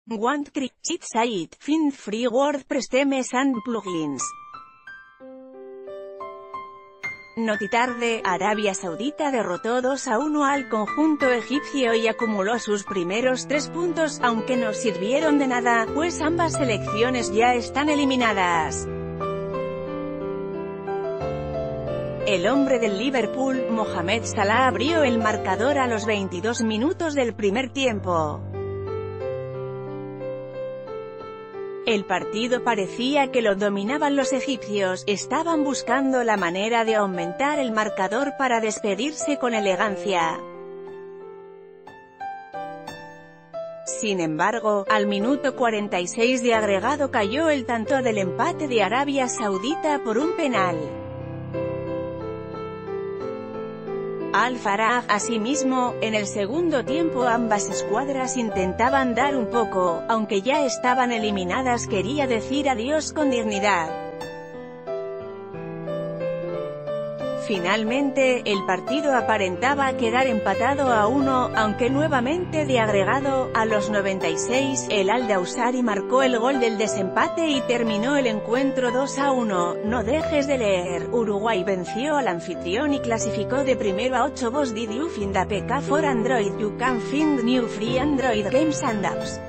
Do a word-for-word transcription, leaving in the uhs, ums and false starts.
Want Create Site, Find Free WordPress Themes and Plugins. Notitarde, Arabia Saudita derrotó dos a uno al conjunto egipcio y acumuló sus primeros tres puntos, aunque no sirvieron de nada, pues ambas selecciones ya están eliminadas. El hombre del Liverpool, Mohamed Salah, abrió el marcador a los veintidós minutos del primer tiempo. El partido parecía que lo dominaban los egipcios, estaban buscando la manera de aumentar el marcador para despedirse con elegancia. Sin embargo, al minuto cuarenta y seis de agregado cayó el tanto del empate de Arabia Saudita por un penal. Al-Faraj, asimismo, en el segundo tiempo ambas escuadras intentaban dar un poco, aunque ya estaban eliminadas, quería decir adiós con dignidad. Finalmente, el partido aparentaba quedar empatado a uno, aunque nuevamente de agregado, a los noventa y seis, el Al-Dawsari marcó el gol del desempate y terminó el encuentro dos a uno. No dejes de leer. Uruguay venció al anfitrión y clasificó de primero a ocho. Vos did you find a P K for Android? You can find new free Android games and apps.